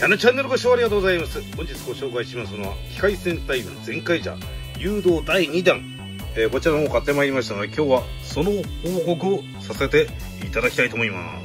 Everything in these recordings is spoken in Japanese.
チャンネルご視聴ありがとうございます。本日ご紹介しますのは機械戦隊のゼンカイジャー誘導第2弾、こちらの方買ってまいりましたので、今日はその報告をさせていただきたいと思います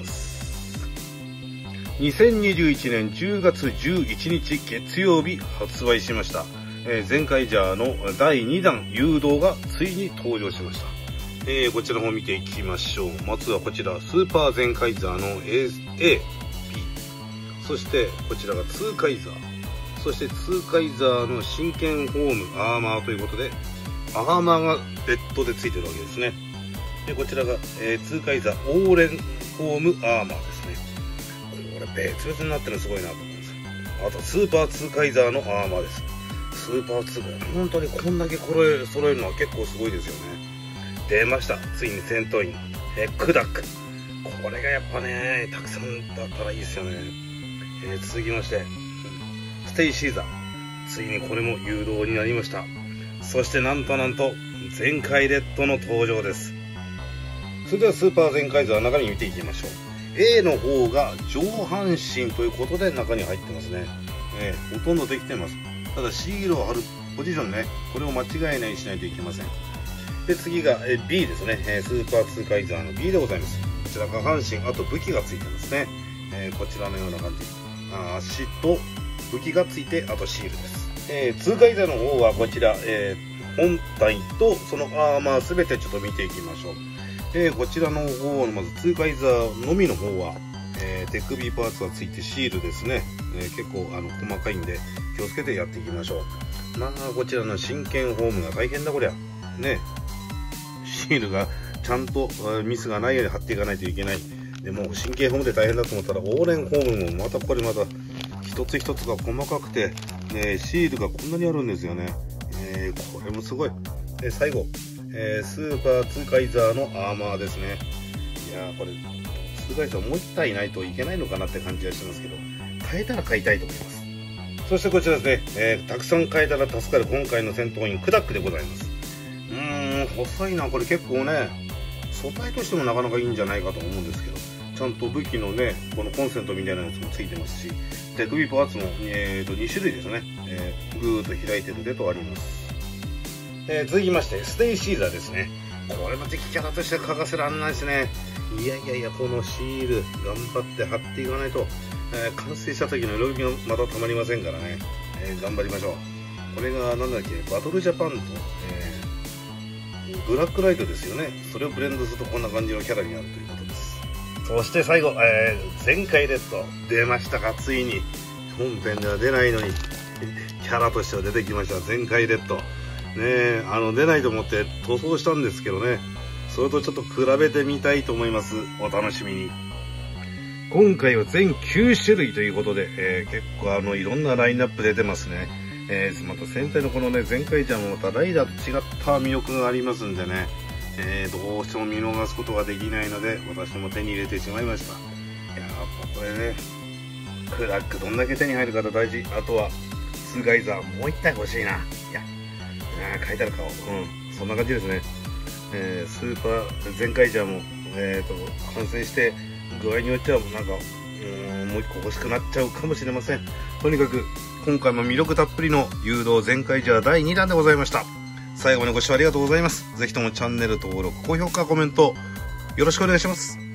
。2021年10月11日月曜日発売しました、ゼンカイジャーの第2弾誘導がついに登場しました。こちらの方見ていきましょう。まずはこちらスーパーゼンカイザーの A、B、そしてこちらが2カイザー、そして2カイザーの真剣ホームアーマーということで、アーマーが別途でついてるわけですね。でこちらが、2カイザーオーレンホームアーマーですね。これ別々になってるのすごいなと思うんです。あとスーパー2カイザーのアーマーです。スーパー2カイザー、本当にこんだけ揃えるのは結構すごいですよね。出ました、ついに戦闘員、クダック。これがやっぱねたくさんだったらいいですよね。続きましてステイシーザー、ついにこれも誘導になりました。そしてなんとゼンカイレッドの登場です。それではスーパーゼンカイザー中身見ていきましょう。 A の方が上半身ということで中に入ってますね。ほとんどできてます。ただシールを貼るポジションね、これを間違えないようにしないといけません。で次が B ですね。スーパー2カイザーの B でございます。こちら下半身、あと武器がついてますね。こちらのような感じ、足と武器がついて、あとシールです。2カイザーの方はこちら、本体とそのアーマーすべてちょっと見ていきましょう。こちらの方のまず2カイザーのみの方は、手首パーツがついてシールですね。結構細かいんで気をつけてやっていきましょう。こちらの真剣ホームが大変だこりゃね。シールがちゃんとミスがないように貼っていかないといけない。でも真剣ホームで大変だと思ったらオーレンホームもまた一つ一つが細かくて、シールがこんなにあるんですよね。これもすごい。最後、スーパー2カイザーのアーマーですね。いやーこれ2カイザーもう1体ないといけないのかなって感じがしますけど、買えたら買いたいと思います。そしてこちらですね、たくさん買えたら助かる今回の戦闘員クダックでございます。細いな。これ結構ね素材としてもなかなかいいんじゃないかと思うんですけど、ちゃんと武器のねこのコンセントみたいなやつもついてますし、手首パーツも、2種類ですね。ぐーっと開いてるでとあります。続きましてステイシーザーですね。これも敵キャラとして欠かせらんないですね。いやこのシール頑張って貼っていかないと、完成した時の喜びがまたたまりませんからね。頑張りましょう。これがなんだっけ、バトルジャパンと、ブラックライトですよね。それをブレンドするとこんな感じのキャラになるということです。そして最後、ゼンカイレッド出ましたか。ついに本編では出ないのにキャラとしては出てきました。ゼンカイレッドね、出ないと思って塗装したんですけどね、それとちょっと比べてみたいと思います。お楽しみに。今回は全9種類ということで、結構いろんなラインナップ出てますね。また戦隊のこのねゼンカイジャーもまたライダーと違った魅力がありますんでね、どうしても見逃すことができないので私も手に入れてしまいました。いややっぱこれねクラックどんだけ手に入るか大事。あとは2カイザーもう1体欲しいな。いや書いてある顔、そんな感じですね。スーパーゼンカイジャーも完成して具合によってはもうもう1個欲しくなっちゃうかもしれません。とにかく今回も魅力たっぷりの誘導ゼンカイジャー第2弾でございました。最後までご視聴ありがとうございます。ぜひともチャンネル登録、高評価、コメントよろしくお願いします。